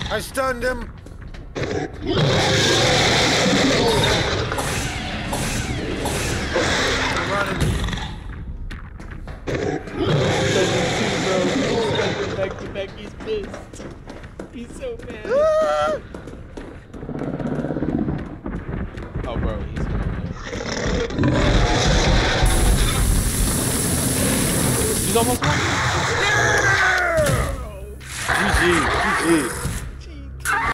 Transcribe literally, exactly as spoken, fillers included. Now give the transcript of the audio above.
I stunned him. I'm running. Back to back, he's pissed. He's so mad. Ah! Oh, bro, he's mad. He's almost won.